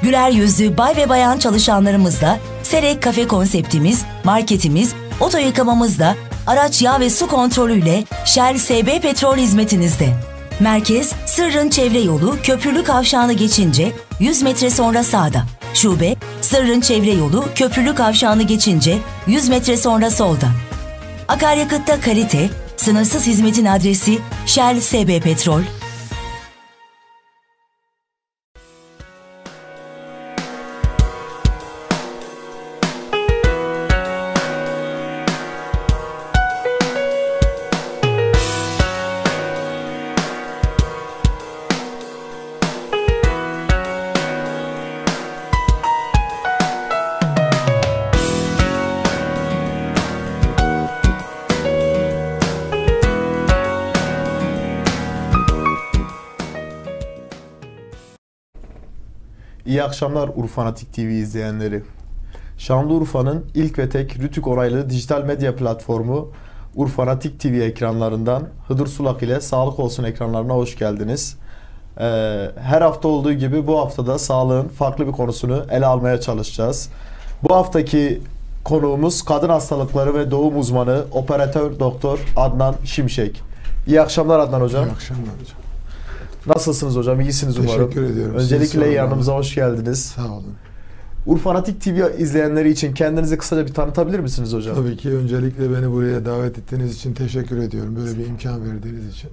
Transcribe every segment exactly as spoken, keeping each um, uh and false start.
Güler yüzlü bay ve bayan çalışanlarımızla Serek Kafe konseptimiz, marketimiz, oto yıkamamızla, araç yağ ve su kontrolüyle Shell S B Petrol hizmetinizde. Merkez, Sırrın Çevre Yolu, Köprülü Kavşağı'nı geçince yüz metre sonra sağda. Şube, Sırrın Çevre Yolu, Köprülü Kavşağı'nı geçince yüz metre sonra solda. Akaryakıtta kalite, sınırsız hizmetin adresi Shell S B Petrol. İyi akşamlar Urfanatik T V izleyenleri. Şanlıurfa'nın ilk ve tek Rütük onaylı dijital medya platformu Urfanatik T V ekranlarından Hıdır Sulak ile Sağlık Olsun ekranlarına hoş geldiniz. Ee, her hafta olduğu gibi bu haftada sağlığın farklı bir konusunu ele almaya çalışacağız. Bu haftaki konuğumuz kadın hastalıkları ve doğum uzmanı operatör doktor Adnan Şimşek. İyi akşamlar Adnan hocam. İyi akşamlar hocam. Nasılsınız hocam? İyisiniz Teşekkür umarım. Teşekkür ediyorum. Öncelikle yanımıza hoş geldiniz. Sağ olun. Urfanatik T V izleyenleri için kendinizi kısaca bir tanıtabilir misiniz hocam? Tabii ki. Öncelikle beni buraya davet ettiğiniz için teşekkür ediyorum. Böyle bir imkan verdiğiniz için.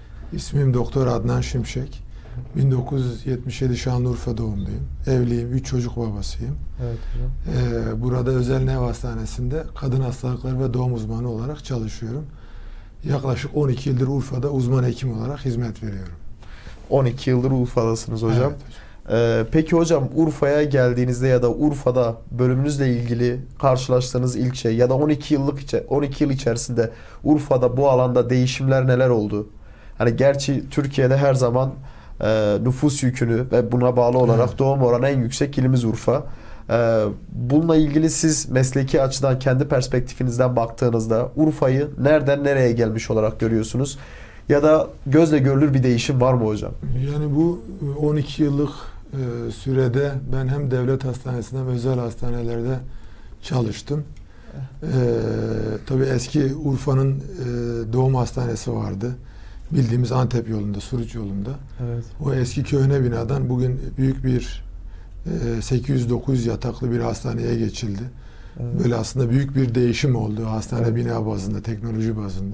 İsmim Doktor Adnan Şimşek. bin dokuz yüz yetmiş yedi Şanlıurfa doğumluyum. Evliyim. Üç çocuk babasıyım. Evet hocam. Ee, burada Özel Nev Hastanesi'nde kadın hastalıkları ve doğum uzmanı olarak çalışıyorum. Yaklaşık on iki yıldır Urfa'da uzman hekim olarak hizmet veriyorum. on iki yıldır Urfa'dasınız hocam. Evet hocam. Ee, peki hocam Urfa'ya geldiğinizde ya da Urfa'da bölümünüzle ilgili karşılaştığınız ilk şey ya da on iki yıllık on iki yıl içerisinde Urfa'da bu alanda değişimler neler oldu? Hani gerçi Türkiye'de her zaman e, nüfus yükünü ve buna bağlı olarak evet. doğum oranı en yüksek ilimiz Urfa. Ee, bununla ilgili siz mesleki açıdan kendi perspektifinizden baktığınızda Urfa'yı nereden nereye gelmiş olarak görüyorsunuz? Ya da gözle görülür bir değişim var mı hocam? Yani bu on iki yıllık e, sürede ben hem devlet hastanesinde hem özel hastanelerde çalıştım. E, tabii eski Urfa'nın e, doğum hastanesi vardı. Bildiğimiz Antep yolunda, Suruç yolunda. Evet. O eski köhne binadan bugün büyük bir e, sekiz yüz dokuz yüz yataklı bir hastaneye geçildi. Evet. Böyle aslında büyük bir değişim oldu hastane evet. bina bazında, teknoloji bazında.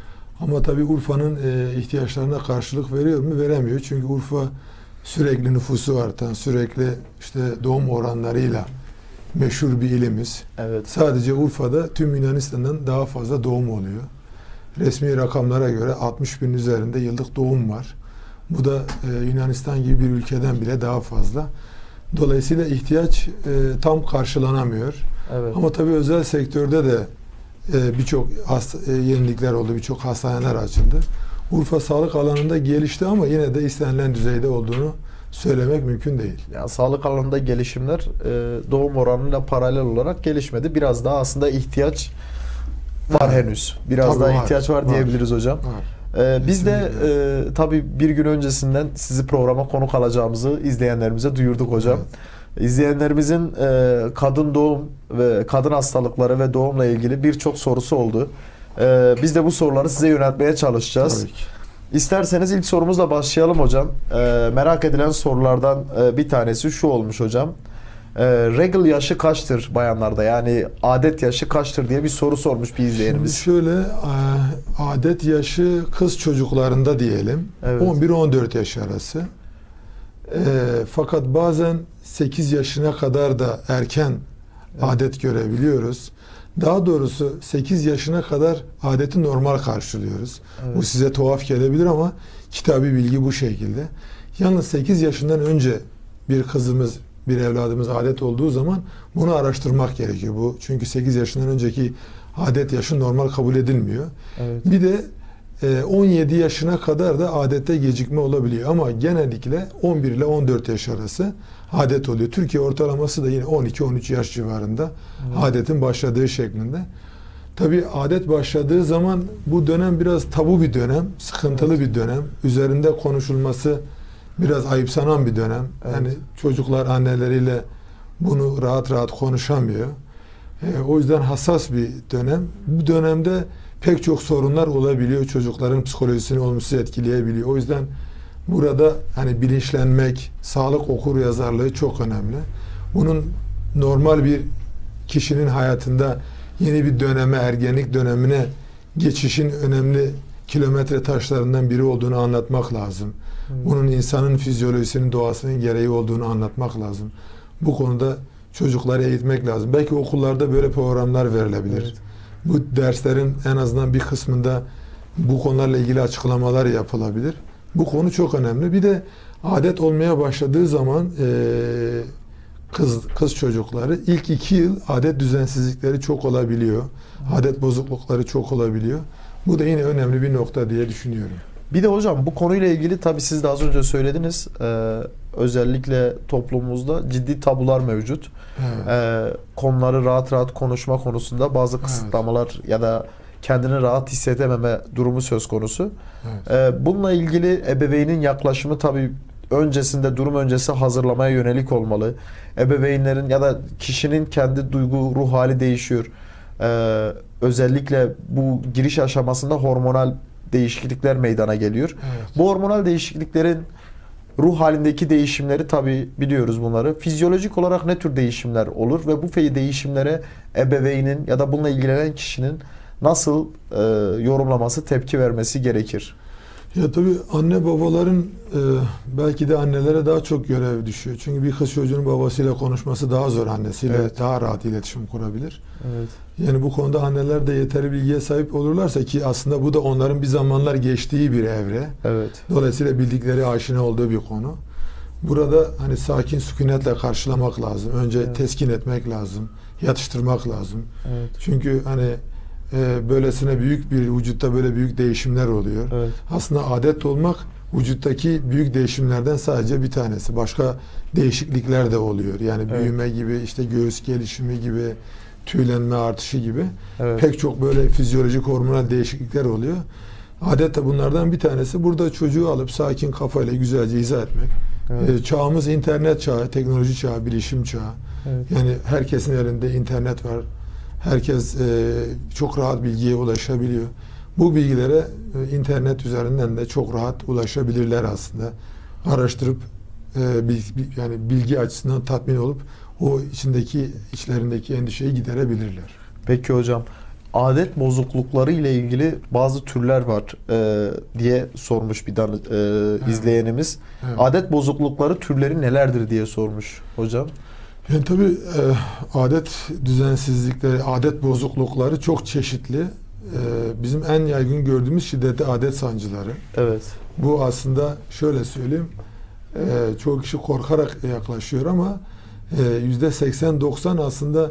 Ama tabii Urfa'nın e, ihtiyaçlarına karşılık veriyor mu? Veremiyor. Çünkü Urfa sürekli nüfusu artan, sürekli işte doğum oranlarıyla meşhur bir ilimiz. Evet. Sadece Urfa'da tüm Yunanistan'dan daha fazla doğum oluyor. Resmi rakamlara göre altmış bin üzerinde yıllık doğum var. Bu da e, Yunanistan gibi bir ülkeden bile daha fazla. Dolayısıyla ihtiyaç e, tam karşılanamıyor. Evet. Ama tabii özel sektörde de birçok yenilikler oldu, birçok hastaneler açıldı. Urfa sağlık alanında gelişti ama yine de istenilen düzeyde olduğunu söylemek mümkün değil. Yani sağlık alanında gelişimler doğum oranıyla paralel olarak gelişmedi. Biraz daha aslında ihtiyaç var evet. henüz. Biraz tabii daha var, ihtiyaç var, var diyebiliriz hocam. Var. Ee, biz de e, tabii bir gün öncesinden sizi programa konuk alacağımızı izleyenlerimize duyurduk hocam. Evet. İzleyenlerimizin e, kadın doğum ve kadın hastalıkları ve doğumla ilgili birçok sorusu oldu. E, biz de bu soruları size yöneltmeye çalışacağız. Tabii ki. İsterseniz ilk sorumuzla başlayalım hocam. E, merak edilen sorulardan e, bir tanesi şu olmuş hocam. E, regal yaşı kaçtır bayanlarda? Yani adet yaşı kaçtır diye bir soru sormuş bir izleyenimiz. Şimdi şöyle adet yaşı kız çocuklarında diyelim. Evet. on bir on dört yaş arası. E, fakat bazen sekiz yaşına kadar da erken evet. adet görebiliyoruz. Daha doğrusu sekiz yaşına kadar adeti normal karşılıyoruz. Evet. Bu size tuhaf gelebilir ama kitabi bilgi bu şekilde. Yalnız sekiz yaşından önce bir kızımız, bir evladımız adet olduğu zaman bunu araştırmak gerekiyor. Bu çünkü sekiz yaşından önceki adet yaşı normal kabul edilmiyor. Evet. Bir de on yedi yaşına kadar da adette gecikme olabiliyor ama genellikle on bir ile on dört yaş arası adet oluyor. Türkiye ortalaması da yine on iki on üç yaş civarında evet. adetin başladığı şeklinde. Tabii adet başladığı zaman bu dönem biraz tabu bir dönem, sıkıntılı evet. bir dönem. Üzerinde konuşulması biraz ayıpsanan bir dönem. Evet. Yani çocuklar anneleriyle bunu rahat rahat konuşamıyor. E, o yüzden hassas bir dönem. Bu dönemde pek çok sorunlar olabiliyor. Çocukların psikolojisini olumsuz etkileyebiliyor. O yüzden burada hani bilinçlenmek, sağlık okur yazarlığı çok önemli. Bunun normal bir kişinin hayatında yeni bir döneme, ergenlik dönemine geçişin önemli kilometre taşlarından biri olduğunu anlatmak lazım. Hmm. Bunun insanın fizyolojisinin, doğasının gereği olduğunu anlatmak lazım. Bu konuda çocukları eğitmek lazım. Belki okullarda böyle programlar verilebilir. Evet. Bu derslerin en azından bir kısmında bu konularla ilgili açıklamalar yapılabilir. Bu konu çok önemli. Bir de adet olmaya başladığı zaman e, kız kız çocukları ilk iki yıl adet düzensizlikleri çok olabiliyor. Adet bozuklukları çok olabiliyor. Bu da yine önemli bir nokta diye düşünüyorum. Bir de hocam bu konuyla ilgili tabii siz de az önce söylediniz. Ee, özellikle toplumumuzda ciddi tabular mevcut. Evet. Ee, konuları rahat rahat konuşma konusunda bazı kısıtlamalar evet. ya da kendini rahat hissedememe durumu söz konusu. Evet. Ee, bununla ilgili ebeveynin yaklaşımı tabii öncesinde, durum öncesi hazırlamaya yönelik olmalı. Ebeveynlerin ya da kişinin kendi duygu, ruh hali değişiyor. Ee, özellikle bu giriş aşamasında hormonal değişiklikler meydana geliyor. Evet. Bu hormonal değişikliklerin ruh halindeki değişimleri tabii biliyoruz bunları. Fizyolojik olarak ne tür değişimler olur ve bu değişimlere ebeveynin ya da bununla ilgilenen kişinin nasıl e, yorumlaması, tepki vermesi gerekir? Ya tabii anne babaların e, belki de annelere daha çok görev düşüyor. Çünkü bir kız çocuğunun babasıyla konuşması daha zor, annesiyle evet. daha rahat iletişim kurabilir. Evet. Yani bu konuda anneler de yeteri bilgiye sahip olurlarsa, ki aslında bu da onların bir zamanlar geçtiği bir evre. Evet. Dolayısıyla bildikleri, aşina olduğu bir konu. Burada hani sakin sükunetle karşılamak lazım. Önce evet. teskin etmek lazım. Yatıştırmak lazım. Evet. Çünkü hani e, böylesine büyük bir vücutta böyle büyük değişimler oluyor. Evet. Aslında adet olmak vücuttaki büyük değişimlerden sadece bir tanesi. Başka değişiklikler de oluyor. Yani büyüme evet. gibi, işte göğüs gelişimi gibi, tüylenme artışı gibi evet. pek çok böyle fizyolojik hormonal değişiklikler oluyor. Adet de bunlardan bir tanesi. Burada çocuğu alıp sakin kafayla güzelce izah etmek. Evet. Ee, çağımız internet çağı, teknoloji çağı, bilişim çağı. Evet. Yani herkesin elinde internet var. Herkes e, çok rahat bilgiye ulaşabiliyor. Bu bilgilere e, internet üzerinden de çok rahat ulaşabilirler aslında. Araştırıp e, bil, yani bilgi açısından tatmin olup o içindeki, içlerindeki endişeyi giderebilirler. Peki hocam, adet bozuklukları ile ilgili bazı türler var e, diye sormuş bir tane e, evet. izleyenimiz. Evet. Adet bozuklukları türleri nelerdir diye sormuş hocam. Yani tabii e, adet düzensizlikleri, adet bozuklukları çok çeşitli. E, bizim en yaygın gördüğümüz şiddetli adet sancıları. Evet. Bu aslında şöyle söyleyeyim, e, çoğu kişi korkarak yaklaşıyor ama yüzde seksen doksan aslında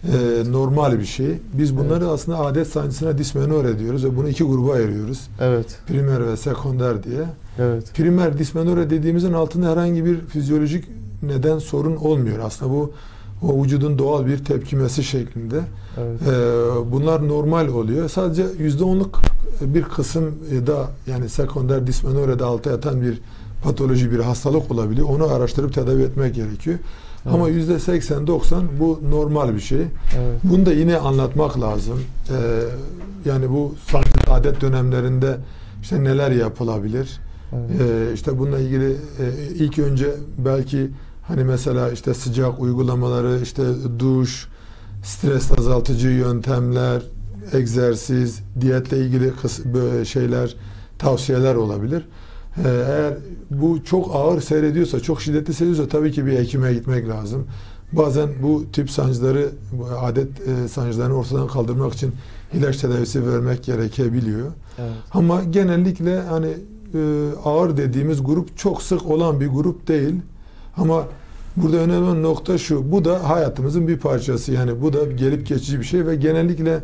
e, normal bir şey. Biz bunları evet. aslında adet sancısına dismenore diyoruz ve bunu iki gruba ayırıyoruz. Evet. Primer ve sekonder diye. Evet. Primer dismenore dediğimizin altında herhangi bir fizyolojik neden sorun olmuyor. Aslında bu o vücudun doğal bir tepkimesi şeklinde. Evet. E, bunlar normal oluyor. Sadece yüzde onluk bir kısım da, yani sekonder dismenore'de altta yatan bir patoloji, bir hastalık olabiliyor. Onu araştırıp tedavi etmek gerekiyor. Evet. Ama yüzde seksen doksan bu normal bir şey. Evet. Bunu da yine anlatmak lazım. Ee, yani bu sancılı adet dönemlerinde işte neler yapılabilir? Evet. Ee, işte bununla ilgili e, ilk önce belki hani mesela işte sıcak uygulamaları, işte duş, stres azaltıcı yöntemler, egzersiz, diyetle ilgili böyle şeyler, tavsiyeler olabilir. Eğer bu çok ağır seyrediyorsa, çok şiddetli seyrediyorsa tabii ki bir hekime gitmek lazım. Bazen bu tip sancıları, adet sancılarını ortadan kaldırmak için ilaç tedavisi vermek gerekebiliyor. Evet. Ama genellikle hani ağır dediğimiz grup çok sık olan bir grup değil. Ama burada önemli olan nokta şu, bu da hayatımızın bir parçası. Yani bu da gelip geçici bir şey ve genellikle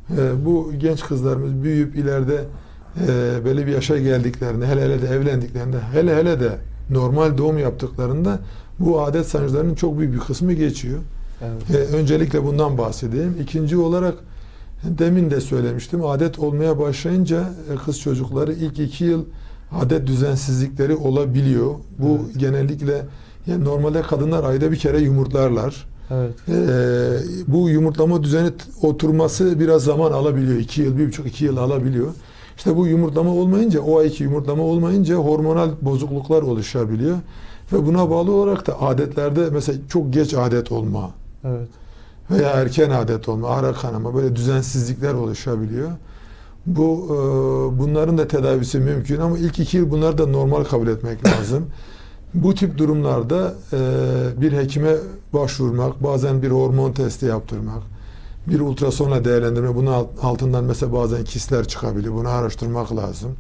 bu genç kızlarımız büyüyüp ileride Ee, böyle bir yaşa geldiklerinde, hele hele de evlendiklerinde, hele hele de normal doğum yaptıklarında bu adet sancılarının çok büyük bir kısmı geçiyor. Evet. Ee, öncelikle bundan bahsedeyim. İkinci olarak demin de söylemiştim, adet olmaya başlayınca kız çocukları ilk iki yıl adet düzensizlikleri olabiliyor. Bu Evet. genellikle yani normalde kadınlar ayda bir kere yumurtlarlar. Evet. Ee, bu yumurtlama düzeni oturması biraz zaman alabiliyor. iki yıl, bir buçuk iki yıl alabiliyor. İşte bu yumurtlama olmayınca, o ayki yumurtlama olmayınca hormonal bozukluklar oluşabiliyor. Ve buna bağlı olarak da adetlerde mesela çok geç adet olma Evet. veya erken adet olma, ara kanama, böyle düzensizlikler oluşabiliyor. Bu e, bunların da tedavisi mümkün ama ilk iki yıl bunları da normal kabul etmek lazım. Bu tip durumlarda e, bir hekime başvurmak, bazen bir hormon testi yaptırmak, bir ultrasonla değerlendirme, bunun altından mesela bazen kistler çıkabiliyor, bunu araştırmak lazım.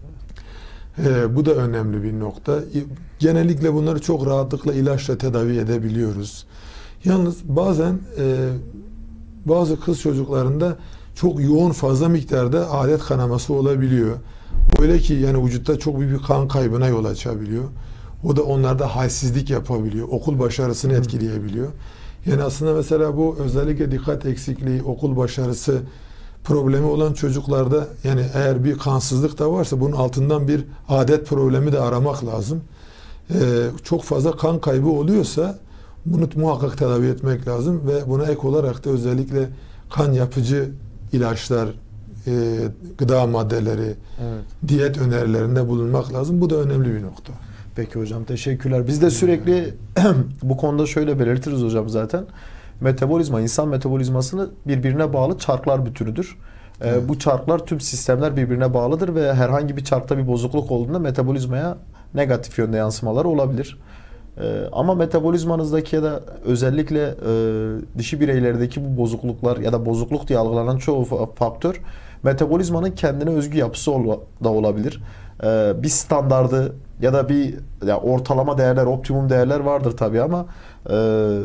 E, bu da önemli bir nokta. Genellikle bunları çok rahatlıkla ilaçla tedavi edebiliyoruz. Yalnız bazen e, bazı kız çocuklarında çok yoğun fazla miktarda adet kanaması olabiliyor. Öyle ki yani vücutta çok büyük bir kan kaybına yol açabiliyor. O da onlarda halsizlik yapabiliyor. Okul başarısını etkileyebiliyor. Yani aslında mesela bu özellikle dikkat eksikliği, okul başarısı problemi olan çocuklarda yani eğer bir kansızlık da varsa bunun altından bir adet problemi de aramak lazım. Ee, çok fazla kan kaybı oluyorsa bunu muhakkak tedavi etmek lazım ve buna ek olarak da özellikle kan yapıcı ilaçlar, e, gıda maddeleri, Evet. diyet önerilerinde bulunmak lazım. Bu da önemli bir nokta. Peki hocam, teşekkürler. Biz de sürekli bu konuda şöyle belirtiriz hocam zaten. Metabolizma, insan metabolizmasını birbirine bağlı çarklar bütünüdür. Ee, Evet. Bu çarklar, tüm sistemler birbirine bağlıdır ve herhangi bir çarkta bir bozukluk olduğunda metabolizmaya negatif yönde yansımaları olabilir. Ee, ama metabolizmanızdaki ya da özellikle e, dişi bireylerdeki bu bozukluklar ya da bozukluk diye algılanan çoğu faktör metabolizmanın kendine özgü yapısı ol, da olabilir. Ee, bir standardı ya da bir ya ortalama değerler, optimum değerler vardır tabii ama e,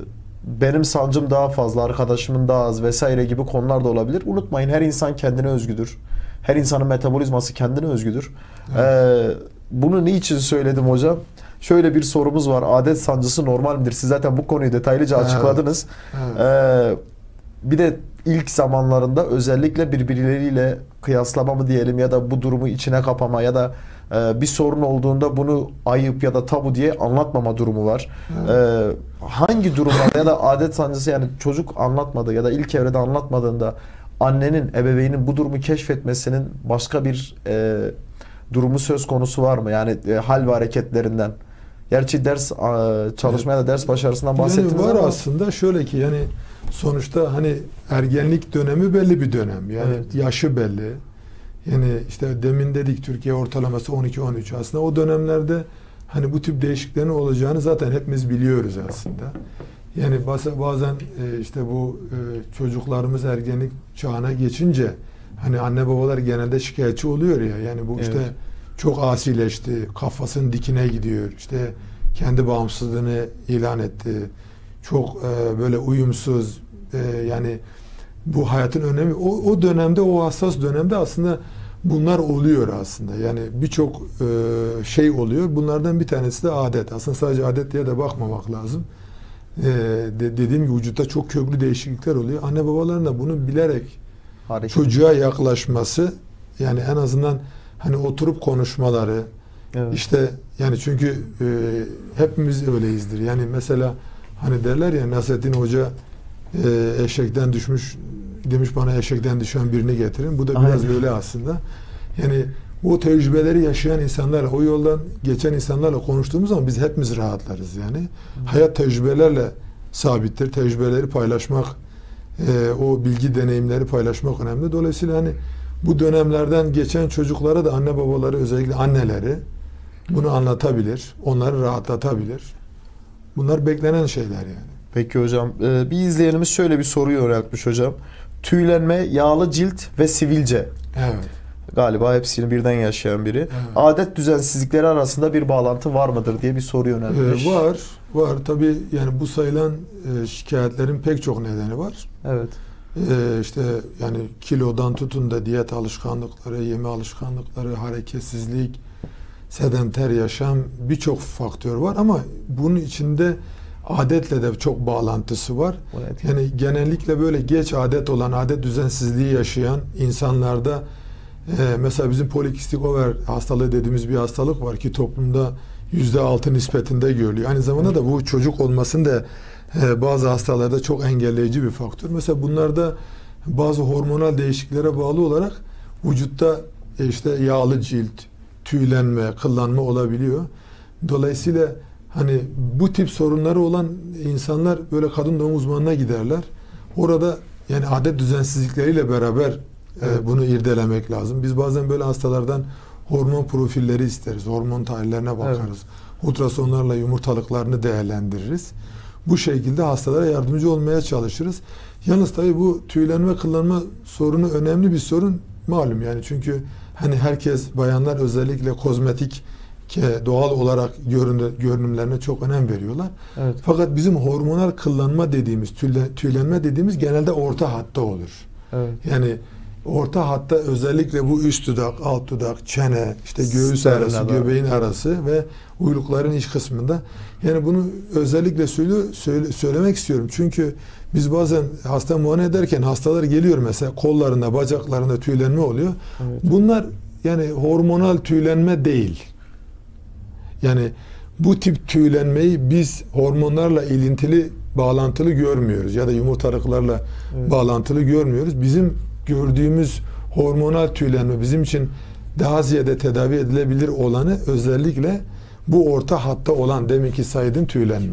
benim sancım daha fazla, arkadaşımın daha az vesaire gibi konular da olabilir. Unutmayın, her insan kendine özgüdür. Her insanın metabolizması kendine özgüdür. Evet. Ee, bunu niçin söyledim hocam? Şöyle bir sorumuz var. Adet sancısı normal midir? Siz zaten bu konuyu detaylıca Evet. açıkladınız. Evet. Ee, bir de ilk zamanlarında özellikle birbirleriyle kıyaslama mı diyelim ya da bu durumu içine kapama ya da e, bir sorun olduğunda bunu ayıp ya da tabu diye anlatmama durumu var. Evet. Ee, hangi durumlarda ya da adet sancısı, yani çocuk anlatmadı ya da ilk evrede anlatmadığında annenin, ebeveynin bu durumu keşfetmesinin başka bir e, durumu söz konusu var mı? Yani e, hal ve hareketlerinden. Gerçi ders e, çalışmaya da ders başarısından bahsettiniz Yani var ama aslında şöyle ki yani sonuçta hani ergenlik dönemi belli bir dönem. Yani Evet. yaşı belli. Yani işte demin dedik Türkiye ortalaması on iki on üç. Aslında o dönemlerde hani bu tip değişikliklerin olacağını zaten hepimiz biliyoruz aslında. Yani bazen işte bu çocuklarımız ergenlik çağına geçince hani anne babalar genelde şikayetçi oluyor ya. Yani bu işte Evet. çok asileşti, kafasının dikine gidiyor. İşte kendi bağımsızlığını ilan etti. Çok böyle uyumsuz, yani bu hayatın önemi. O, o dönemde, o hassas dönemde aslında bunlar oluyor aslında. Yani birçok e, şey oluyor. Bunlardan bir tanesi de adet. Aslında sadece adet diye de bakmamak lazım. E, de, dediğim gibi vücutta çok köklü değişiklikler oluyor. Anne babaların da bunu bilerek hareket. çocuğa yaklaşması, yani en azından hani oturup konuşmaları, Evet. işte yani çünkü e, hepimiz öyleyizdir. Yani mesela hani derler ya, Nasrettin Hoca e, eşekten düşmüş, demiş bana eşekten düşen birini getirin. Bu da biraz Aynen. öyle aslında. Yani o tecrübeleri yaşayan insanlarla, o yoldan geçen insanlarla konuştuğumuz zaman biz hepimiz rahatlarız yani. Hı. Hayat tecrübelerle sabittir. Tecrübeleri paylaşmak, e, o bilgi, deneyimleri paylaşmak önemli. Dolayısıyla hani bu dönemlerden geçen çocuklara da anne babaları, özellikle anneleri bunu anlatabilir, onları rahatlatabilir. Bunlar beklenen şeyler yani. Peki hocam, bir izleyenimiz şöyle bir soruyu yöneltmiş hocam. Tüylenme, yağlı cilt ve sivilce. Evet. Galiba hepsini birden yaşayan biri. Evet. Adet düzensizlikleri arasında bir bağlantı var mıdır diye bir soru yöneltmiş. Ee, var, var. Tabii yani bu sayılan e, şikayetlerin pek çok nedeni var. Evet. Ee, işte yani kilodan tutun da diyet alışkanlıkları, yeme alışkanlıkları, hareketsizlik, sedenter yaşam, birçok faktör var ama bunun içinde adetle de çok bağlantısı var. Evet. Yani genellikle böyle geç adet olan, adet düzensizliği yaşayan insanlarda Ee, mesela bizim polikistik over hastalığı dediğimiz bir hastalık var ki toplumda yüzde altı nispetinde görülüyor. Aynı zamanda da bu çocuk olmasını da e, bazı hastalarda çok engelleyici bir faktör. Mesela bunlarda bazı hormonal değişikliklere bağlı olarak vücutta e, işte yağlı cilt, tüylenme, kıllanma olabiliyor. Dolayısıyla hani bu tip sorunları olan insanlar böyle kadın doğum uzmanına giderler. Orada yani adet düzensizlikleriyle beraber Evet. e, bunu irdelemek lazım. Biz bazen böyle hastalardan hormon profilleri isteriz. Hormon tahlillerine bakarız. Evet. Ultrasonlarla yumurtalıklarını değerlendiririz. Bu şekilde hastalara yardımcı olmaya çalışırız. Yalnız tabii bu tüylenme, kıllanma sorunu önemli bir sorun malum yani. Çünkü hani herkes, bayanlar özellikle kozmetik doğal olarak görünümlerine çok önem veriyorlar. Evet. Fakat bizim hormonal kıllanma dediğimiz, tüylenme dediğimiz genelde orta hatta olur. Evet. Yani orta hatta özellikle bu üst dudak, alt dudak, çene, işte göğüs arası, Sternada. göbeğin arası ve uylukların iç kısmında. Yani bunu özellikle söyle, söyle, söylemek istiyorum. Çünkü biz bazen hasta muayene ederken hastalar geliyor mesela kollarında, bacaklarında tüylenme oluyor. Evet. Bunlar yani hormonal tüylenme değil. Yani bu tip tüylenmeyi biz hormonlarla ilintili, bağlantılı görmüyoruz ya da yumurtalıklarla Evet. bağlantılı görmüyoruz. Bizim gördüğümüz hormonal tüylenme bizim için daha ziyade tedavi edilebilir olanı özellikle bu orta hatta olan deminki saydığım tüylenme.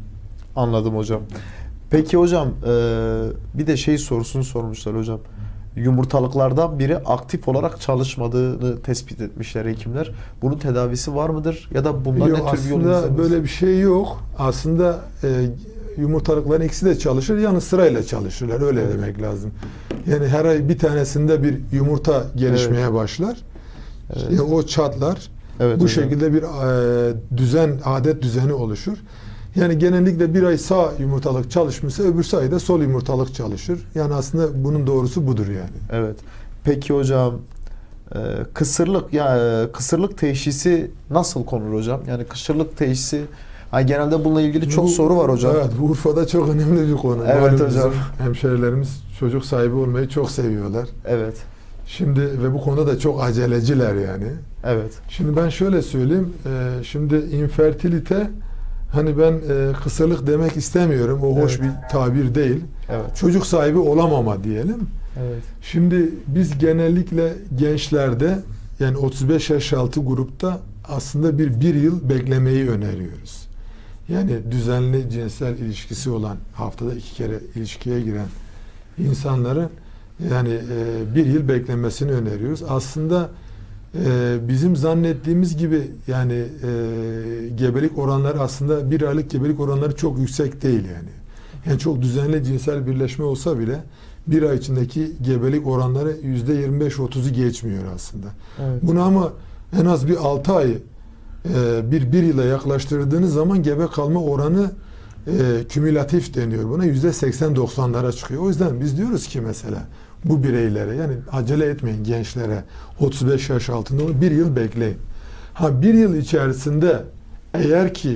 Anladım hocam. Peki hocam e, bir de şey sorusunu sormuşlar hocam. Yumurtalıklardan biri aktif olarak çalışmadığını tespit etmişler hekimler. Bunun tedavisi var mıdır? Ya da bunlar Yok, ne tür bir yol aslında izlemesi? böyle bir şey yok. Aslında e, yumurtalıkların ikisi de çalışır. Yalnız sırayla çalışırlar. Öyle Evet. demek lazım. Yani her ay bir tanesinde bir yumurta gelişmeye Evet. başlar. Evet. Yani o çatlar. Evet Bu hocam. şekilde bir e, düzen, adet düzeni oluşur. Yani genellikle bir ay sağ yumurtalık çalışmışsa öbür ayda sol yumurtalık çalışır. Yani aslında bunun doğrusu budur yani. Evet. Peki hocam e, kısırlık ya e, kısırlık teşhisi nasıl konur hocam? Yani kısırlık teşhisi hani genelde bununla ilgili çok Bu- soru var hocam. Evet, bu Urfa'da çok önemli bir konu. Evet Malum hocam. bizim hemşehrilerimiz çocuk sahibi olmayı çok seviyorlar. Evet. Şimdi ve bu konuda da çok aceleciler yani. Evet. Şimdi ben şöyle söyleyeyim. e, Şimdi infertilite hani ben e, kısırlık demek istemiyorum. O hoş Evet. bir tabir değil. Evet. Çocuk sahibi olamama diyelim. Evet. Şimdi biz genellikle gençlerde yani otuz beş yaş altı grupta aslında bir bir yıl beklemeyi öneriyoruz. Yani düzenli cinsel ilişkisi olan, haftada iki kere ilişkiye giren insanların yani e, bir yıl beklemesini öneriyoruz. Aslında e, bizim zannettiğimiz gibi yani e, gebelik oranları aslında bir aylık gebelik oranları çok yüksek değil yani. Yani çok düzenli cinsel birleşme olsa bile bir ay içindeki gebelik oranları yüzde yirmi beş otuzu geçmiyor aslında. Evet. Bunu ama en az bir altı ay e, bir bir yıla yaklaştırdığınız zaman gebe kalma oranı e, kümülatif deniyor buna. yüzde seksen doksanlara çıkıyor. O yüzden biz diyoruz ki mesela bu bireylere yani acele etmeyin gençlere otuz beş yaş altında bir yıl bekleyin. Ha bir yıl içerisinde eğer ki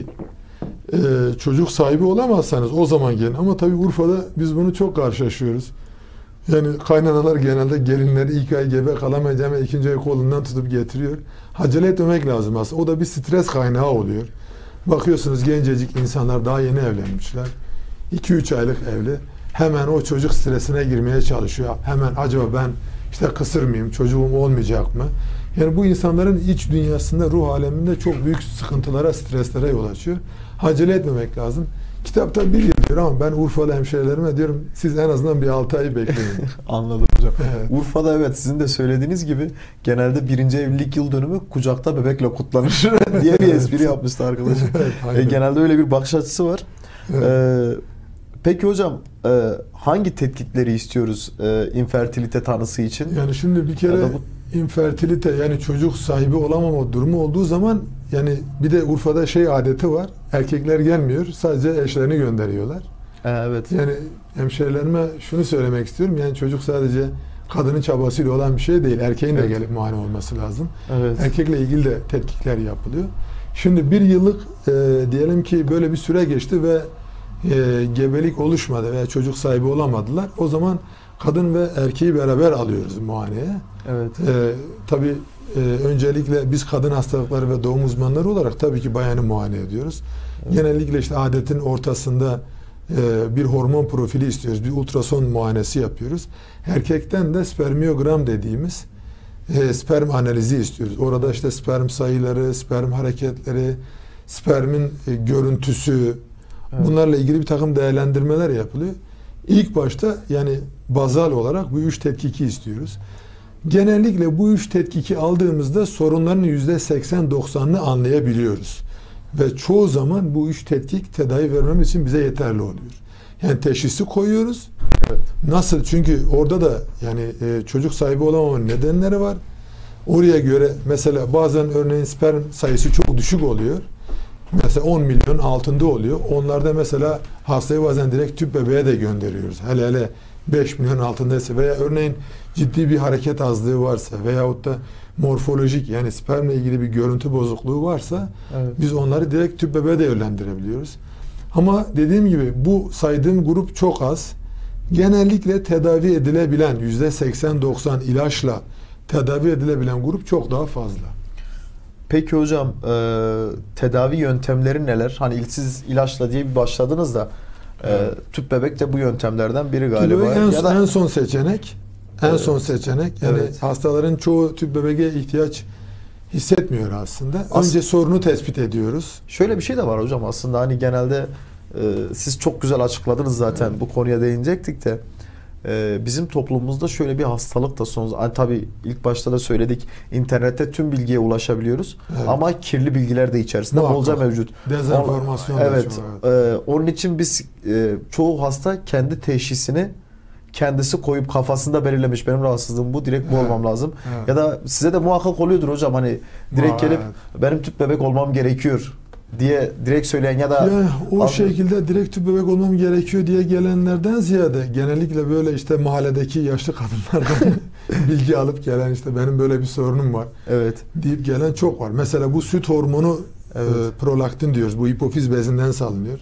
e, çocuk sahibi olamazsanız o zaman gelin. Ama tabii Urfa'da biz bunu çok karşılaşıyoruz. Yani kaynanalar genelde gelinleri ilk ay gebe kalamayacağım ikinci ay kolundan tutup getiriyor. Acele etmemek lazım aslında. O da bir stres kaynağı oluyor. Bakıyorsunuz gencecik insanlar daha yeni evlenmişler. iki üç aylık evli. Hemen o çocuk stresine girmeye çalışıyor. Hemen acaba ben işte kısır mıyım, çocuğum olmayacak mı? Yani bu insanların iç dünyasında, ruh aleminde çok büyük sıkıntılara, streslere yol açıyor. Acele etmemek lazım. Kitapta bir yıl diyor ama ben Urfalı hemşehrilerime diyorum siz en azından bir altı ay bekleyin. Anladım hocam. Evet. Urfa'da evet sizin de söylediğiniz gibi genelde birinci evlilik yıl dönümü kucakta bebekle kutlanır diye bir espri yapmıştı arkadaşım. Evet, E, aynen. genelde öyle bir bakış açısı var. Evet. E, peki hocam e, hangi tetkikleri istiyoruz e, infertilite tanısı için? Yani şimdi bir kere Ya da bu- infertilite yani çocuk sahibi olamama durumu olduğu zaman yani bir de Urfa'da şey adeti var. Erkekler gelmiyor. Sadece eşlerini gönderiyorlar. E, evet. Yani hemşehrilerime şunu söylemek istiyorum. Yani çocuk sadece kadının çabasıyla olan bir şey değil. Erkeğin de Evet. gelip muayene olması lazım. Evet. Erkekle ilgili de tetkikler yapılıyor. Şimdi bir yıllık e, diyelim ki böyle bir süre geçti ve e, gebelik oluşmadı veya çocuk sahibi olamadılar. O zaman kadın ve erkeği beraber alıyoruz muayeneye. Evet. E, tabii e, öncelikle biz kadın hastalıkları ve doğum uzmanları olarak tabii ki bayanı muayene ediyoruz. Evet. Genellikle işte adetin ortasında e, bir hormon profili istiyoruz. Bir ultrason muayenesi yapıyoruz. Erkekten de spermiyogram dediğimiz e, sperm analizi istiyoruz. Orada işte sperm sayıları, sperm hareketleri, spermin e, görüntüsü, evet. bunlarla ilgili bir takım değerlendirmeler yapılıyor. İlk başta yani bazal olarak bu üç tetkiki istiyoruz. Genellikle bu üç tetkiki aldığımızda sorunların yüzde seksen doksanını anlayabiliyoruz. Ve çoğu zaman bu üç tetkik tedavi vermemiz için bize yeterli oluyor. Yani teşhisi koyuyoruz. Evet. Nasıl? Çünkü orada da yani e, çocuk sahibi olamamanın nedenleri var. Oraya göre mesela bazen örneğin sperm sayısı çok düşük oluyor. Mesela on milyon altında oluyor. Onlarda mesela hastayı bazen direkt tüp bebeğe de gönderiyoruz. Hele hele beş milyon altındaysa veya örneğin ciddi bir hareket azlığı varsa veyahut da morfolojik yani spermle ilgili bir görüntü bozukluğu varsa evet. biz onları direkt tüp bebeğe de yönlendirebiliyoruz. Ama dediğim gibi bu saydığım grup çok az. Genellikle tedavi edilebilen yüzde seksen doksan ilaçla tedavi edilebilen grup çok daha fazla. Peki hocam e, tedavi yöntemleri neler? Hani ilk siz ilaçla diye bir başladınız da e, evet. tüp bebek de bu yöntemlerden biri galiba. En, ya da... en son seçenek. En evet. son seçenek. Yani evet. hastaların çoğu tüp bebeğe ihtiyaç hissetmiyor aslında. As Önce sorunu tespit ediyoruz. Şöyle bir şey de var hocam aslında hani genelde e, siz çok güzel açıkladınız zaten evet. bu konuya değinecektik de e, bizim toplumumuzda şöyle bir hastalık da son hani tabii ilk başta da söyledik internette tüm bilgiye ulaşabiliyoruz evet. ama kirli bilgiler de içerisinde bolca mevcut. Dezenformasyon. Evet. Çok, evet. E, onun için biz e, çoğu hasta kendi teşhisini kendisi koyup kafasında belirlemiş. Benim rahatsızlığım bu. Direkt bu evet. olmam lazım. Evet. Ya da size de muhakkak oluyordur hocam. Hani direkt Aa, gelip evet. benim tüp bebek olmam gerekiyor diye direkt söyleyen ya da ya, o az... şekilde direkt tüp bebek olmam gerekiyor diye gelenlerden ziyade genellikle böyle işte mahalledeki yaşlı kadınlardan bilgi alıp gelen işte benim böyle bir sorunum var. Evet. deyip gelen çok var. Mesela bu süt hormonu evet. e, prolaktin diyoruz. Bu hipofiz bezinden salınıyor.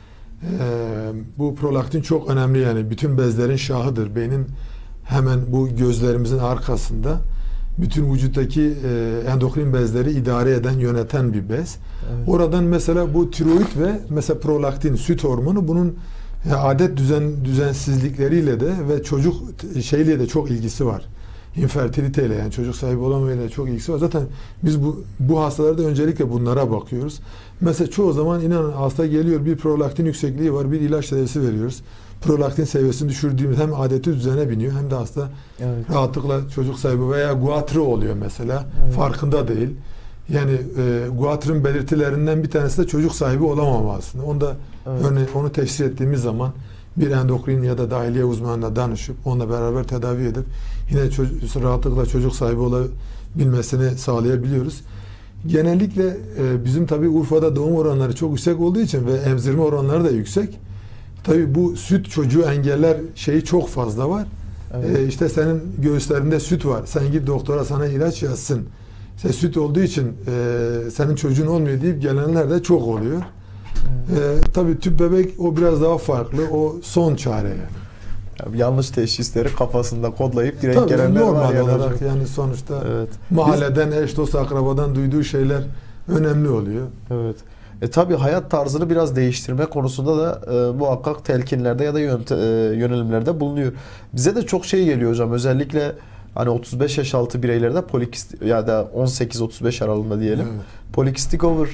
Ee, bu prolaktin çok önemli yani bütün bezlerin şahıdır. Beynin hemen bu gözlerimizin arkasında bütün vücuttaki e, endokrin bezleri idare eden, yöneten bir bez. Evet. Oradan mesela bu tiroid ve mesela prolaktin, süt hormonu bunun e, adet düzen düzensizlikleriyle de ve çocuk şeyle de çok ilgisi var. İnfertiliteyle yani çocuk sahibi olamayla çok ilgisi var. Zaten biz bu bu hastalarda öncelikle bunlara bakıyoruz. Mesela çoğu zaman inanın hasta geliyor bir prolaktin yüksekliği var bir ilaç tedavisi veriyoruz. Prolaktin seviyesini düşürdüğümüz hem adeti düzene biniyor hem de hasta evet. rahatlıkla çocuk sahibi veya guatrı oluyor mesela. Evet. Farkında değil. Yani e, guatrın belirtilerinden bir tanesi de çocuk sahibi olamama aslında. Onu da evet. örneğin onu teşhis ettiğimiz zaman bir endokrin ya da dahiliye uzmanına danışıp onunla beraber tedavi edip yine çocuk, rahatlıkla çocuk sahibi olabilmesini sağlayabiliyoruz. Genellikle e, bizim tabii Urfa'da doğum oranları çok yüksek olduğu için ve emzirme oranları da yüksek. Tabii bu süt çocuğu engeller şeyi çok fazla var. Evet. E, işte senin göğüslerinde süt var. Sen git doktora sana ilaç yazsın. İşte süt olduğu için e, senin çocuğun olmuyor deyip gelenler de çok oluyor. Evet. E, tabii tüp bebek o biraz daha farklı. O son çare yani. Yani yanlış teşhisleri kafasında kodlayıp direkt tabii, gelenler var. Normal olarak yani sonuçta evet. mahalleden, Biz, eş dost akrabadan duyduğu şeyler önemli oluyor. Evet. E tabii hayat tarzını biraz değiştirme konusunda da e, muhakkak telkinlerde ya da yönte, e, yönelimlerde bulunuyor. Bize de çok şey geliyor hocam. Özellikle hani otuz beş yaş altı bireylerde polikistik ya da on sekiz otuz beş aralığında diyelim. Evet. Polikistik over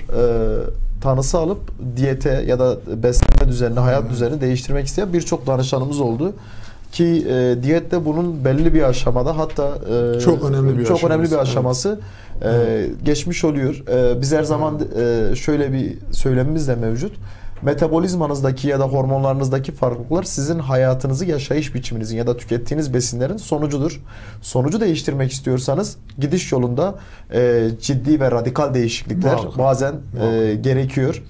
e, tanısı alıp diyete ya da beslenme düzenini, hayat evet. düzenini değiştirmek isteyen birçok danışanımız oldu. Ki e, diyette bunun belli bir aşamada hatta e, çok önemli bir çok aşaması, önemli bir aşaması evet. e, geçmiş oluyor. E, biz her zaman e, şöyle bir söylemimiz de mevcut. Metabolizmanızdaki ya da hormonlarınızdaki farklılıklar sizin hayatınızı, yaşayış biçiminizin ya da tükettiğiniz besinlerin sonucudur. Sonucu değiştirmek istiyorsanız gidiş yolunda e, ciddi ve radikal değişiklikler Vallahi. bazen e, gerekiyor.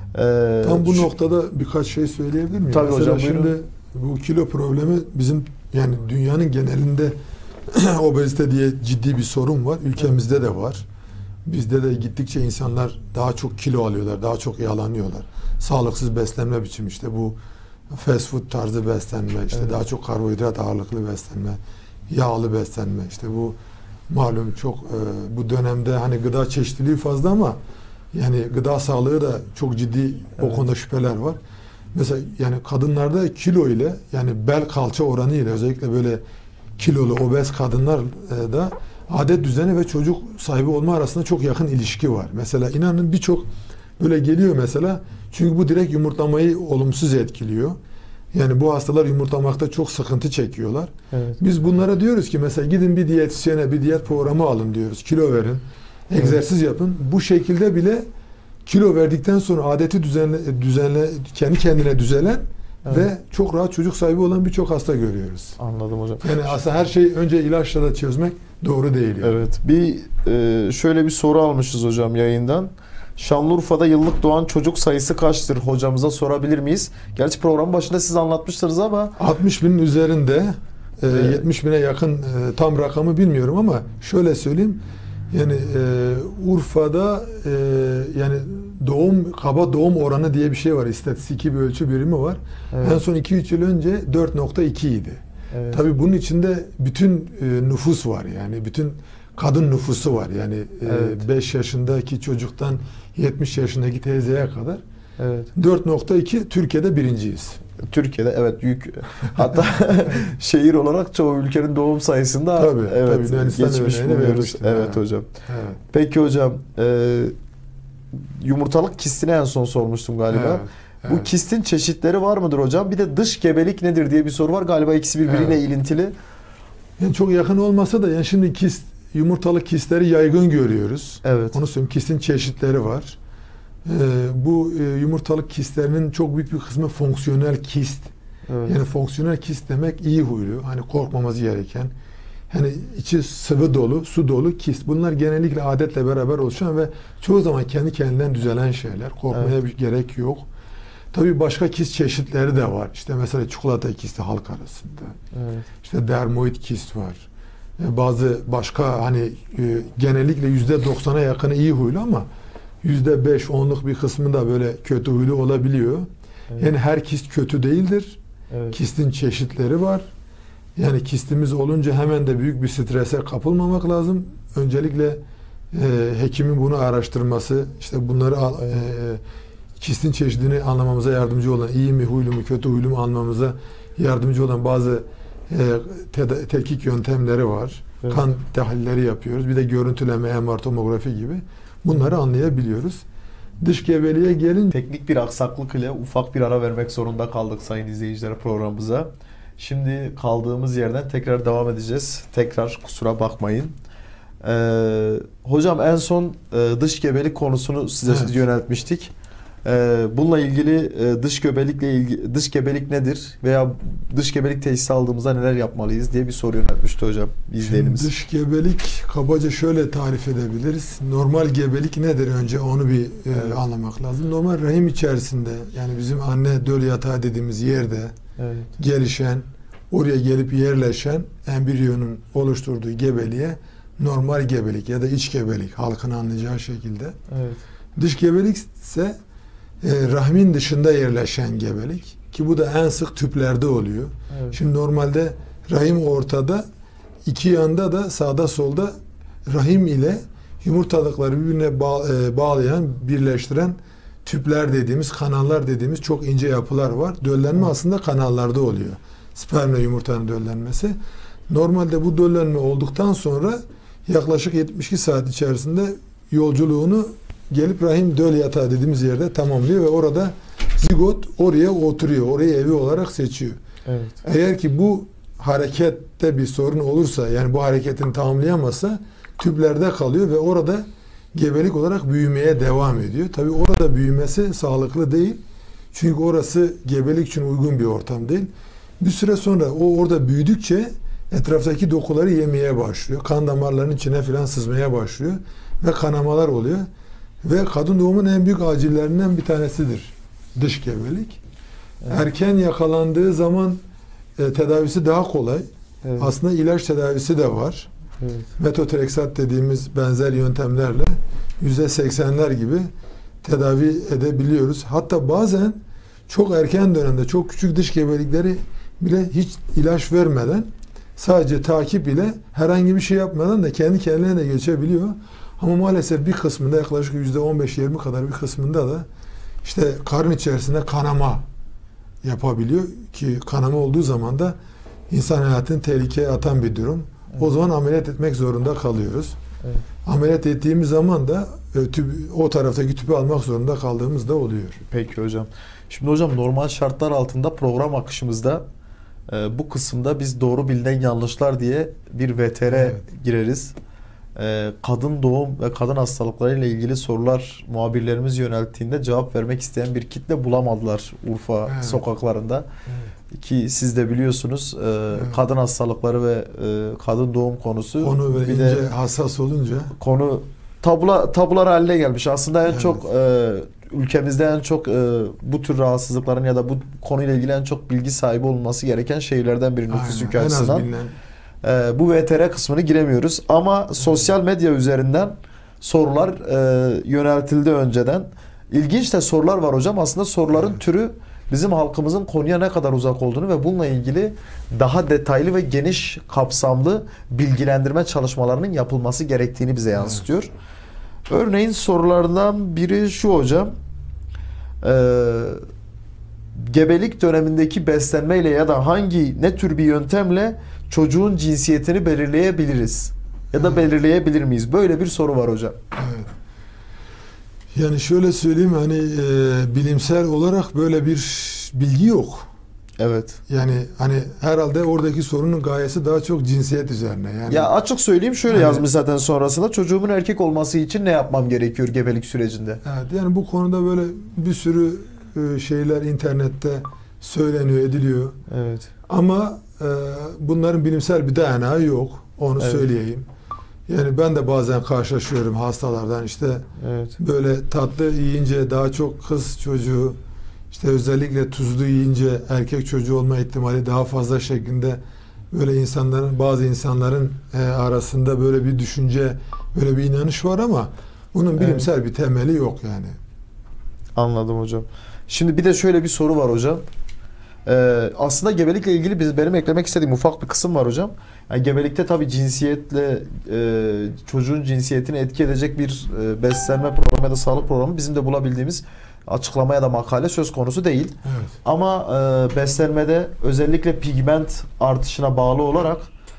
E, Tam bu şu, noktada birkaç şey söyleyebilir miyim? Tabii Mesela hocam. Şimdi buyurun. Bu kilo problemi bizim yani dünyanın genelinde obezite diye ciddi bir sorun var. Ülkemizde evet. de var. Bizde de gittikçe insanlar daha çok kilo alıyorlar, daha çok yağlanıyorlar. sağlıksız beslenme biçimi, işte bu fast food tarzı beslenme, işte evet. daha çok karbonhidrat ağırlıklı beslenme, yağlı beslenme, işte bu malum çok e, bu dönemde hani gıda çeşitliliği fazla ama yani gıda sağlığı da çok ciddi, evet. O konuda şüpheler var. Mesela yani kadınlarda kilo ile, yani bel kalça oranı ile, özellikle böyle kilolu obez kadınlar e, da adet düzeni ve çocuk sahibi olma arasında çok yakın ilişki var. Mesela inanın birçok böyle geliyor mesela, çünkü bu direkt yumurtlamayı olumsuz etkiliyor. Yani bu hastalar yumurtlamakta çok sıkıntı çekiyorlar. Evet. Biz bunlara diyoruz ki mesela gidin bir diyetisyene bir diyet programı alın diyoruz. Kilo verin, evet. egzersiz yapın. Bu şekilde bile kilo verdikten sonra adeti düzenle, düzenle kendi kendine düzelen, evet. ve çok rahat çocuk sahibi olan birçok hasta görüyoruz. Anladım hocam. Yani aslında her şey önce ilaçla da çözmek doğru değil. Yani. Evet. Bir e, şöyle bir soru almışız hocam yayından. Şanlıurfa'da yıllık doğan çocuk sayısı kaçtır? Hocamıza sorabilir miyiz? Gerçi programın başında siz anlatmıştınız ama altmış binin üzerinde, e, evet. yetmiş bine yakın, e, tam rakamı bilmiyorum ama şöyle söyleyeyim. Yani e, Urfa'da e, yani doğum, kaba doğum oranı diye bir şey var. İstatistiki bir ölçü birimi var. Evet. En son iki üç yıl önce dört nokta iki idi. Evet. Tabii bunun içinde bütün e, nüfus var. Yani bütün kadın nüfusu var. Yani evet. beş yaşındaki çocuktan yetmiş yaşındaki teyzeye kadar. Evet. dört nokta iki Türkiye'de birinciyiz. Türkiye'de evet büyük, hatta şehir olarak çoğu ülkenin doğum sayısında tabii, evet tabii, geçmiş buluyoruz. Evet, evet hocam. Evet. Peki hocam, e, yumurtalık kistini en son sormuştum galiba. Evet, evet. Bu kistin çeşitleri var mıdır hocam? Bir de dış gebelik nedir diye bir soru var. Galiba ikisi birbiriyle evet. ilintili. Yani çok yakın olmasa da yani şimdi kist, yumurtalık kistleri yaygın görüyoruz. Evet. Onu söyleyeyim, kistin çeşitleri var. Ee, bu e, yumurtalık kistlerinin çok büyük bir kısmı fonksiyonel kist. Evet. Yani fonksiyonel kist demek iyi huylu, hani korkmamız gereken, hani içi sıvı dolu, su dolu kist. Bunlar genellikle adetle beraber oluşan ve çoğu zaman kendi kendinden düzelen şeyler. Korkmaya evet. bir gerek yok. Tabii başka kist çeşitleri de var. İşte mesela çikolata kisti halk arasında. Evet. İşte dermoid kist var. Bazı başka hani e, genellikle yüzde doksana yakını iyi huylu ama yüzde beş onluk bir kısmı da böyle kötü huylu olabiliyor. Evet. Yani her kist kötü değildir. Evet. Kistin çeşitleri var. Yani kistimiz olunca hemen de büyük bir strese kapılmamak lazım. Öncelikle e, hekimin bunu araştırması, işte bunları evet. e, kistin çeşidini anlamamıza yardımcı olan, iyi mi huylu mu kötü huylu mu anlamamıza yardımcı olan bazı e, te- tetkik yöntemleri var. Evet. Kan tahlilleri yapıyoruz. Bir de görüntüleme, M R tomografi gibi. Bunları anlayabiliyoruz. Dış gebeliğe gelin. Teknik bir aksaklık ile ufak bir ara vermek zorunda kaldık sayın izleyiciler programımıza. Şimdi kaldığımız yerden tekrar devam edeceğiz. Tekrar kusura bakmayın. Ee, hocam en son e, dış gebelik konusunu size evet. yöneltmiştik. Ee, bununla ilgili e, dış gebelikle ilgili dış gebelik nedir veya dış gebelik teşhisi aldığımızda neler yapmalıyız diye bir soru yöneltmişti hocam izleyenimiz. Şimdi dış gebelik kabaca şöyle tarif edebiliriz. Normal gebelik nedir, önce onu bir e, evet. anlamak lazım. Normal rahim içerisinde, yani bizim anne döl yatağı dediğimiz yerde evet. gelişen, oraya gelip yerleşen embriyonun oluşturduğu gebeliğe normal gebelik ya da iç gebelik, halkın anlayacağı şekilde. Evet. Dış gebelik ise E, rahmin dışında yerleşen gebelik, ki bu da en sık tüplerde oluyor. Evet. Şimdi normalde rahim ortada, iki yanda da sağda solda rahim ile yumurtalıkları birbirine bağ, e, bağlayan, birleştiren tüpler dediğimiz, kanallar dediğimiz çok ince yapılar var. Döllenme evet. aslında kanallarda oluyor. Spermle yumurtanın döllenmesi. Normalde bu döllenme olduktan sonra yaklaşık yetmiş iki saat içerisinde yolculuğunu gelip rahim döl yatağı dediğimiz yerde tamamlıyor ve orada zigot oraya oturuyor. Orayı evi olarak seçiyor. Evet. Eğer ki bu harekette bir sorun olursa, yani bu hareketini tamamlayamazsa tüplerde kalıyor ve orada gebelik olarak büyümeye devam ediyor. Tabii orada büyümesi sağlıklı değil. Çünkü orası gebelik için uygun bir ortam değil. Bir süre sonra o orada büyüdükçe etraftaki dokuları yemeye başlıyor. Kan damarlarının içine filan sızmaya başlıyor ve kanamalar oluyor. Ve kadın doğumun en büyük acillerinden bir tanesidir dış gebelik. Evet. Erken yakalandığı zaman e, tedavisi daha kolay. Evet. Aslında ilaç tedavisi de var. Evet. Metotrexat dediğimiz benzer yöntemlerle yüzde seksenler gibi tedavi edebiliyoruz. Hatta bazen çok erken dönemde çok küçük dış gebelikleri bile hiç ilaç vermeden, sadece takip ile herhangi bir şey yapmadan da kendi kendine de geçebiliyor. Ama maalesef bir kısmında, yaklaşık yüzde on beş yirmi kadar bir kısmında da işte karın içerisinde kanama yapabiliyor ki kanama olduğu zaman da insan hayatını tehlikeye atan bir durum. Evet. O zaman ameliyat etmek zorunda kalıyoruz. Evet. Ameliyat ettiğimiz zaman da tüp, o taraftaki tüpü almak zorunda kaldığımız da oluyor. Peki hocam. Şimdi hocam normal şartlar altında program akışımızda e, bu kısımda biz doğru bilinen yanlışlar diye bir V T R evet. gireriz. E, kadın doğum ve kadın hastalıkları ile ilgili sorular muhabirlerimiz yönelttiğinde cevap vermek isteyen bir kitle bulamadılar Urfa evet. sokaklarında. Evet. Ki siz de biliyorsunuz e, evet. kadın hastalıkları ve e, kadın doğum konusu konu böyle ince de, hassas olunca konu tabula tabular haline gelmiş. Aslında en evet. çok e, ülkemizde en çok e, bu tür rahatsızlıkların ya da bu konuyla ilgili en çok bilgi sahibi olması gereken şehirlerden biri nüfus yükü açısından. E, bu V T R kısmını giremiyoruz ama evet. sosyal medya üzerinden sorular e, yöneltildi önceden. İlginç de sorular var hocam. Aslında soruların evet. türü bizim halkımızın konuya ne kadar uzak olduğunu ve bununla ilgili daha detaylı ve geniş kapsamlı bilgilendirme çalışmalarının yapılması gerektiğini bize yansıtıyor. Evet. Örneğin sorulardan biri şu hocam. Ee, gebelik dönemindeki beslenmeyle ya da hangi ne tür bir yöntemle çocuğun cinsiyetini belirleyebiliriz? Ya da evet. belirleyebilir miyiz? Böyle bir soru var hocam. Evet. Yani şöyle söyleyeyim, hani e, bilimsel olarak böyle bir bilgi yok. Evet. Yani hani herhalde oradaki sorunun gayesi daha çok cinsiyet üzerine. Yani ya açık söyleyeyim, şöyle yani, yazmış zaten sonrasında: çocuğumun erkek olması için ne yapmam gerekiyor gebelik sürecinde? Evet, yani bu konuda böyle bir sürü e, şeyler internette söyleniyor, ediliyor. Evet. Ama e, bunların bilimsel bir dayanağı yok. Onu evet. söyleyeyim. Yani ben de bazen karşılaşıyorum hastalardan, işte evet. böyle tatlı yiyince daha çok kız çocuğu, işte özellikle tuzlu yiyince erkek çocuğu olma ihtimali daha fazla şeklinde, böyle insanların, bazı insanların e, arasında böyle bir düşünce, böyle bir inanış var ama bunun bilimsel evet. bir temeli yok yani. Anladım hocam. Şimdi bir de şöyle bir soru var hocam. Ee, aslında gebelikle ilgili biz, benim eklemek istediğim ufak bir kısım var hocam. Yani gebelikte tabii cinsiyetle e, çocuğun cinsiyetini etki edecek bir e, beslenme programı ya da sağlık programı bizim de bulabildiğimiz açıklama ya da makale söz konusu değil. Evet. Ama e, beslenmede özellikle pigment artışına bağlı olarak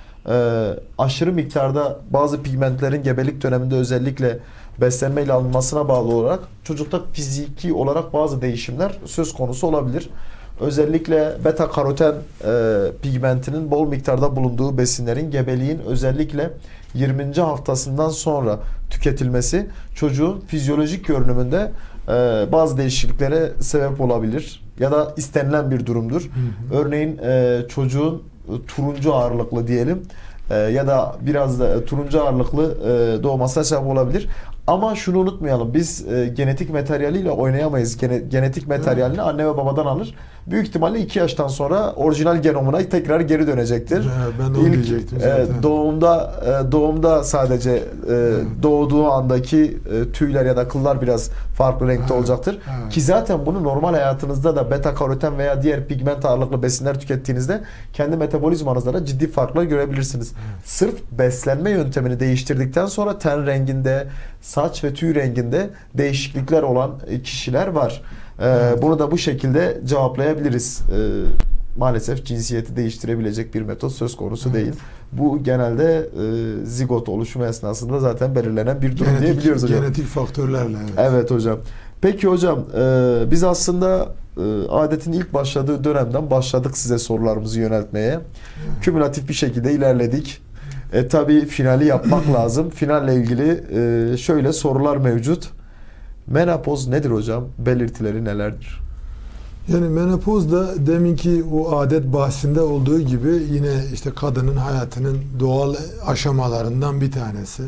e, aşırı miktarda bazı pigmentlerin gebelik döneminde özellikle beslenmeyle alınmasına bağlı olarak çocukta fiziki olarak bazı değişimler söz konusu olabilir. Özellikle beta karoten e, pigmentinin bol miktarda bulunduğu besinlerin gebeliğin özellikle yirminci haftasından sonra tüketilmesi çocuğun fizyolojik görünümünde e, bazı değişikliklere sebep olabilir ya da istenilen bir durumdur. Hı hı. Örneğin e, çocuğun turuncu ağırlıklı diyelim e, ya da biraz da turuncu ağırlıklı e, doğmasına sebep olabilir. Ama şunu unutmayalım, biz e, genetik materyaliyle oynayamayız. Gene, genetik materyalini anne ve babadan alır. Büyük ihtimalle iki yaştan sonra orijinal genomuna tekrar geri dönecektir. Evet, ben de onu İlk, diyecektim zaten. E, doğumda e, doğumda sadece e, evet. doğduğu andaki e, tüyler ya da kıllar biraz farklı renkte evet. olacaktır. Evet. Ki zaten bunu normal hayatınızda da beta karoten veya diğer pigment ağırlıklı besinler tükettiğinizde kendi metabolizmanızda da ciddi farklar görebilirsiniz. Evet. Sırf beslenme yöntemini değiştirdikten sonra ten renginde, saç ve tüy renginde değişiklikler olan kişiler var. Ee, evet. Bunu da bu şekilde cevaplayabiliriz. Ee, maalesef cinsiyeti değiştirebilecek bir metot söz konusu evet. değil. Bu genelde e, zigot oluşumu esnasında zaten belirlenen bir durum genetik, diye biliyoruz hocam. Genetik faktörlerle. Evet, evet hocam. Peki hocam, e, biz aslında e, adetin ilk başladığı dönemden başladık size sorularımızı yöneltmeye. Evet. Kümülatif bir şekilde ilerledik. E tabi finali yapmak lazım. Finalle ilgili e, şöyle sorular mevcut. Menopoz nedir hocam? Belirtileri nelerdir? Yani menopoz da deminki o adet bahsinde olduğu gibi yine işte kadının hayatının doğal aşamalarından bir tanesi.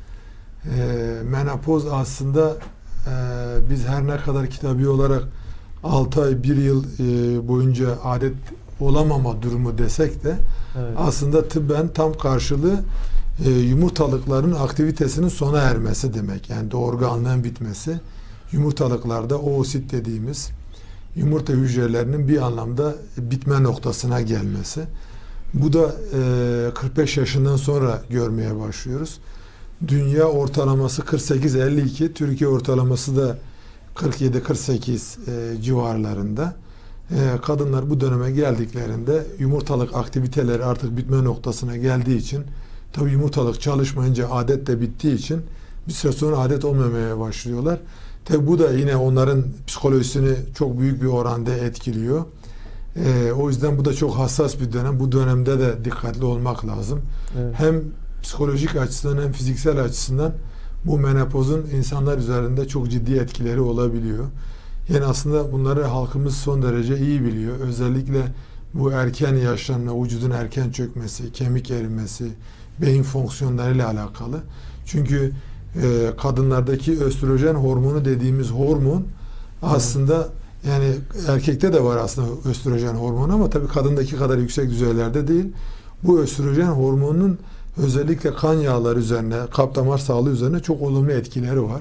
E, menopoz aslında e, biz her ne kadar kitabi olarak altı ay bir yıl e, boyunca adet olamama durumu desek de evet. aslında tıbben tam karşılığı e, yumurtalıkların aktivitesinin sona ermesi demek. Yani doğurganlığın bitmesi. yumurtalıklarda oosit dediğimiz yumurta hücrelerinin bir anlamda bitme noktasına gelmesi. Bu da e, kırk beş yaşından sonra görmeye başlıyoruz. Dünya ortalaması kırk sekiz elli iki, Türkiye ortalaması da kırk yedi kırk sekiz e, civarlarında. E, kadınlar bu döneme geldiklerinde yumurtalık aktiviteleri artık bitme noktasına geldiği için, tabii yumurtalık çalışmayınca adet de bittiği için bir süre sonra adet olmamaya başlıyorlar. Tabii bu da yine onların psikolojisini çok büyük bir oranda etkiliyor. Ee, o yüzden bu da çok hassas bir dönem. Bu dönemde de dikkatli olmak lazım. Evet. Hem psikolojik açıdan hem fiziksel açısından bu menopozun insanlar üzerinde çok ciddi etkileri olabiliyor. Yani aslında bunları halkımız son derece iyi biliyor. Özellikle bu erken yaşlanma, vücudun erken çökmesi, kemik erimesi, beyin fonksiyonlarıyla alakalı. Çünkü e, kadınlardaki östrojen hormonu dediğimiz hormon aslında, yani erkekte de var aslında östrojen hormonu ama tabii kadındaki kadar yüksek düzeylerde değil. Bu östrojen hormonunun özellikle kan yağları üzerine, kalp damar sağlığı üzerine çok olumlu etkileri var.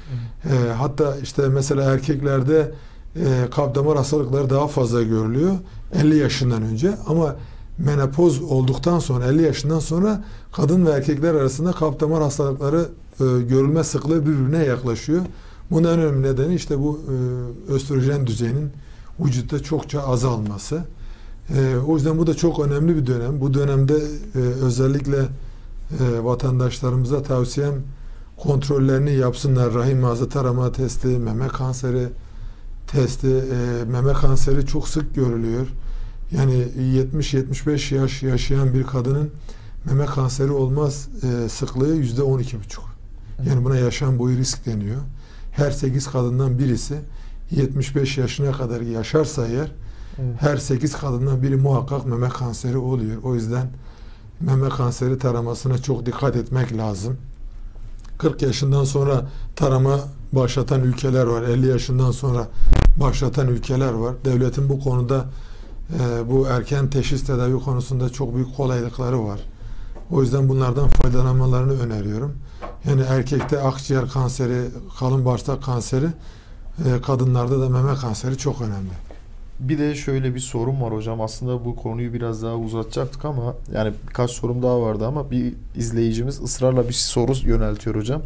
E, hatta işte mesela erkeklerde e, kalp damar hastalıkları daha fazla görülüyor elli yaşından önce, ama menopoz olduktan sonra, elli yaşından sonra kadın ve erkekler arasında kalp damar hastalıkları e, görülme sıklığı birbirine yaklaşıyor. Bunun en önemli nedeni işte bu e, östrojen düzeyinin vücutta çokça azalması. E, o yüzden bu da çok önemli bir dönem. Bu dönemde e, özellikle e, vatandaşlarımıza tavsiyem kontrollerini yapsınlar. Rahim ağzı tarama testi, meme kanseri testi. E, meme kanseri çok sık görülüyor. Yani yetmiş yetmiş beş yaş yaşayan bir kadının meme kanseri olmaz e, sıklığı yüzde on iki buçuk. Yani buna yaşam boyu risk deniyor. Her sekiz kadından birisi yetmiş beş yaşına kadar yaşarsa eğer, evet, her sekiz kadından biri muhakkak meme kanseri oluyor. O yüzden meme kanseri taramasına çok dikkat etmek lazım. kırk yaşından sonra tarama başlatan ülkeler var. elli yaşından sonra başlatan ülkeler var. Devletin bu konuda e, bu erken teşhis tedavi konusunda çok büyük kolaylıkları var. O yüzden bunlardan faydalanmalarını öneriyorum. Yani erkekte akciğer kanseri, kalın bağırsak kanseri, e, kadınlarda da meme kanseri çok önemli. Bir de şöyle bir sorum var hocam. Aslında bu konuyu biraz daha uzatacaktık ama yani birkaç sorum daha vardı ama bir izleyicimiz ısrarla bir soru yöneltiyor hocam.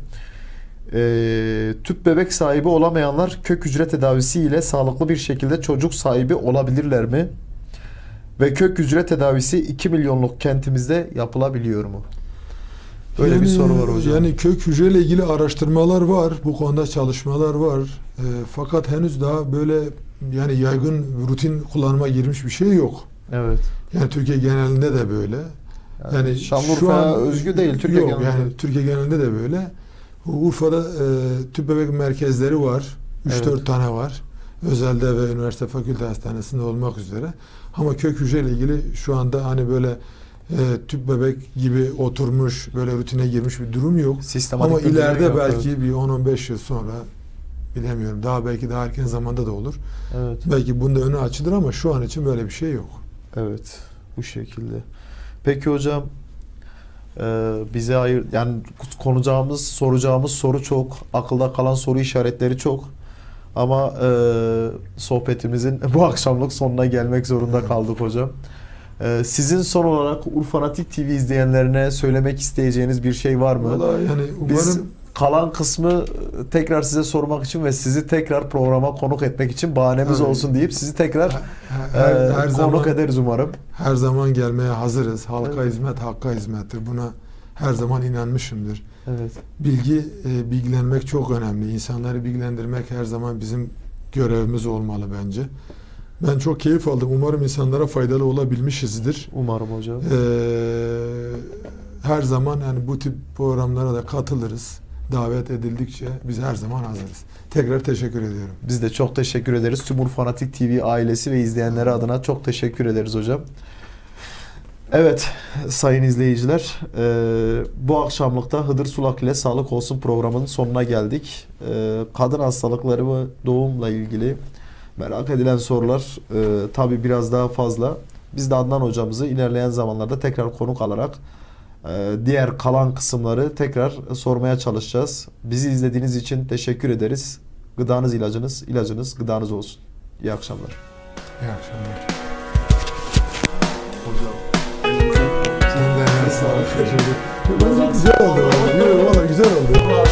Ee, tüp bebek sahibi olamayanlar kök hücre tedavisi ile sağlıklı bir şekilde çocuk sahibi olabilirler mi? Ve kök hücre tedavisi iki milyonluk kentimizde yapılabiliyor mu? Böyle yani, bir soru var hocam. Yani kök hücreyle ilgili araştırmalar var. Bu konuda çalışmalar var. E, fakat henüz daha böyle yani yaygın rutin kullanıma girmiş bir şey yok. Evet. Yani Türkiye genelinde de böyle. Yani, yani Şanlıurfa'ya özgü değil. Türkiye yok, genelinde. Yani Türkiye genelinde de böyle. Urfa'da e, tüp bebek merkezleri var. üç dört evet. tane var. Özelde ve üniversite fakülte hastanesinde olmak üzere. Ama kök hücreyle ilgili şu anda hani böyle e, tüp bebek gibi oturmuş, böyle rutine girmiş bir durum yok. Ama ileride yok, belki evet. bir on on beş yıl sonra, bilemiyorum, daha belki daha erken zamanda da olur. Evet. Belki bunda önü açılır ama şu an için böyle bir şey yok. Evet, bu şekilde. Peki hocam, e, bize ayır, yani konacağımız, soracağımız soru çok, akılda kalan soru işaretleri çok. Ama e, sohbetimizin bu akşamlık sonuna gelmek zorunda evet. kaldık hocam. E, sizin son olarak Urfanatik T V izleyenlerine söylemek isteyeceğiniz bir şey var mı? Vallahi yani umarım... Biz kalan kısmı tekrar size sormak için ve sizi tekrar programa konuk etmek için bahanemiz evet. olsun deyip sizi tekrar her, her, her e, konuk zaman, ederiz umarım. Her zaman gelmeye hazırız. Halka evet. hizmet, hakka hizmettir. Buna her zaman inanmışımdır. Evet. Bilgi, e, bilgilenmek çok önemli. İnsanları bilgilendirmek her zaman bizim görevimiz olmalı bence. Ben çok keyif aldım. Umarım insanlara faydalı olabilmişizdir. Umarım hocam. Ee, her zaman yani bu tip programlara da katılırız. Davet edildikçe biz her zaman hazırız. Tekrar teşekkür ediyorum. Biz de çok teşekkür ederiz. Tüm Urfanatik T V ailesi ve izleyenleri adına çok teşekkür ederiz hocam. Evet sayın izleyiciler, e, bu akşamlıkta Hıdır Sulak ile Sağlık Olsun programının sonuna geldik. E, kadın hastalıkları ve doğumla ilgili merak edilen sorular e, tabii biraz daha fazla. Biz de Adnan hocamızı ilerleyen zamanlarda tekrar konuk alarak e, diğer kalan kısımları tekrar sormaya çalışacağız. Bizi izlediğiniz için teşekkür ederiz. Gıdanız ilacınız, ilacınız gıdanız olsun. İyi akşamlar. İyi akşamlar. Hocam. Sen de sağ ol. Güzel oldu. Valla güzel oldu.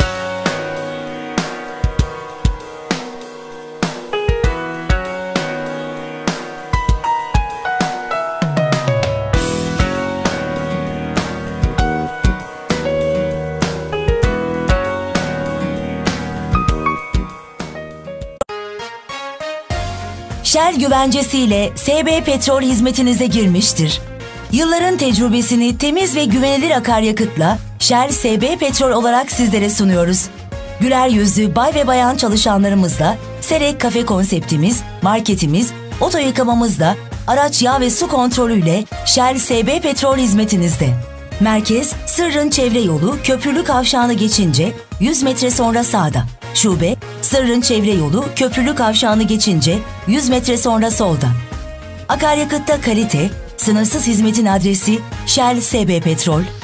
Shell güvencesiyle S B Petrol hizmetinize girmiştir. Yılların tecrübesini temiz ve güvenilir akaryakıtla Shell S B Petrol olarak sizlere sunuyoruz. Güler yüzlü bay ve bayan çalışanlarımızla Serek Kafe konseptimiz, marketimiz, oto yıkamamızla araç yağ ve su kontrolüyle Shell S B Petrol hizmetinizde. Merkez, Sırrın Çevre Yolu, Köprülü Kavşağı'nı geçince yüz metre sonra sağda. Şube, Sırrın Çevre Yolu, Köprülü Kavşağı'nı geçince yüz metre sonra solda. Akaryakıtta kalite, sınırsız hizmetin adresi Shell S B Petrol.